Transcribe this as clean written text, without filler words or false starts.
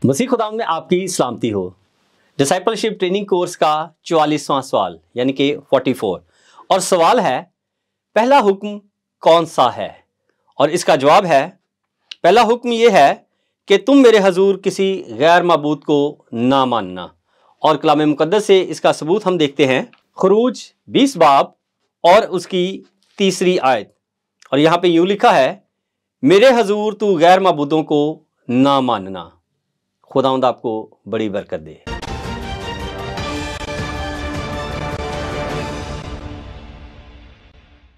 मसीह खुदा में आपकी सलामती हो। डिसाइपलशिप ट्रेनिंग कोर्स का 44वां सवाल यानी कि 44 और सवाल है पहला हुक्म कौन सा है। और इसका जवाब है पहला हुक्म यह है कि तुम मेरे हजूर किसी गैर माबूद को ना मानना। और कलाम मुकद्दस से इसका सबूत हम देखते हैं खरूज 20 बाब और उसकी 3री आयत। और यहाँ पे यूं लिखा है मेरे हजूर तू गैर माबूदों को ना मानना। खुदावंद आपको बड़ी बरकत दे।